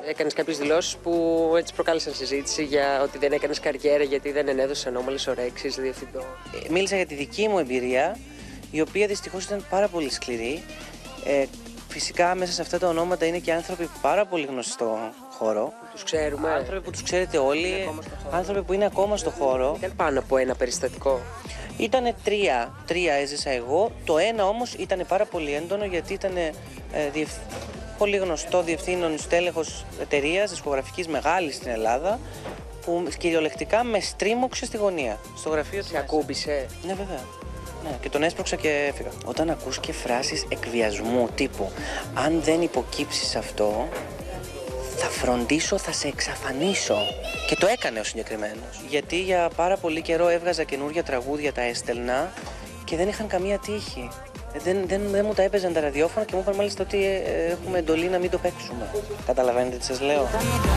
Έκανες κάποιες δηλώσεις που έτσι προκάλεσαν συζήτηση για ότι δεν έκανες καριέρα γιατί δεν ενέδωσες ανώμαλες ορέξεις διευθυντών. Μίλησα για τη δική μου εμπειρία, η οποία δυστυχώς ήταν πάρα πολύ σκληρή. Φυσικά μέσα σε αυτά τα ονόματα είναι και άνθρωποι πάρα πολύ γνωστοί στο χώρο. Τους ξέρουμε. Άνθρωποι που τους ξέρετε όλοι, άνθρωποι που είναι ακόμα στο χώρο. Ήταν πάνω από ένα περιστατικό. Ήτανε τρία έζησα εγώ. Το ένα όμως ήταν πάρα πολύ έντονο γιατί ήταν πολύ γνωστό διευθύνων στέλεχος εταιρείας δισκογραφικής μεγάλης στην Ελλάδα, που κυριολεκτικά με στρίμωξε στη γωνία, στο γραφείο του. Σε ακούμπησε. Ναι, βέβαια. Ναι, και τον έσπρωξα και έφυγα. Όταν ακούς και φράσεις εκβιασμού τύπου «Αν δεν υποκύψεις αυτό, θα φροντίσω, θα σε εξαφανίσω». Και το έκανε ο συγκεκριμένος. Γιατί για πάρα πολύ καιρό έβγαζα καινούργια τραγούδια, τα έστελνα και δεν είχαν καμία τύχη. Δεν μου τα έπαιζαν τα ραδιόφωνα και μου είπαν μάλιστα ότι έχουμε εντολή να μην το παίξουμε. Καταλαβαίνετε τι σας λέω?